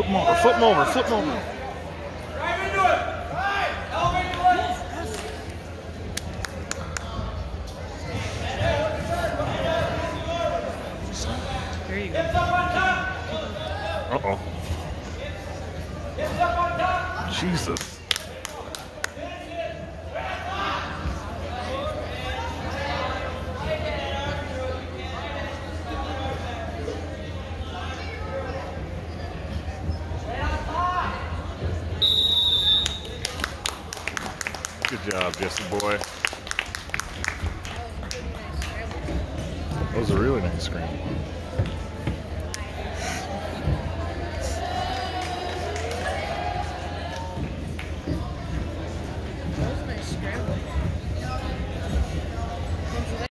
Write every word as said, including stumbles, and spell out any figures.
Flip him over, flip him over, flip him over. There you go. Uh-oh. Jesus. Good job, Jesse boy. That was a really nice screen.